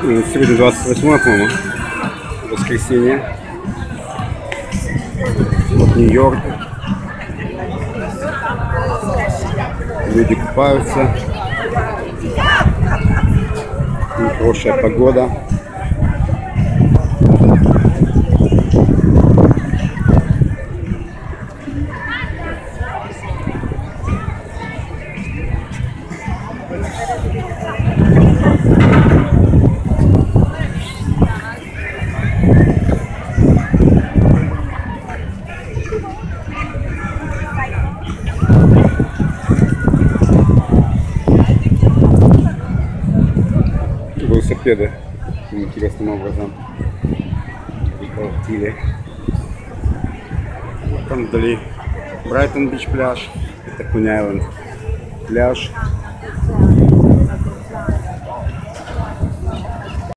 Сегодня 28, по-моему, воскресенье. Вот Нью-Йорк. Люди купаются. Хорошая погода. Велосипеды интересным образом приколотили. Там вдали Брайтон Бич пляж, это Куни-Айленд пляж.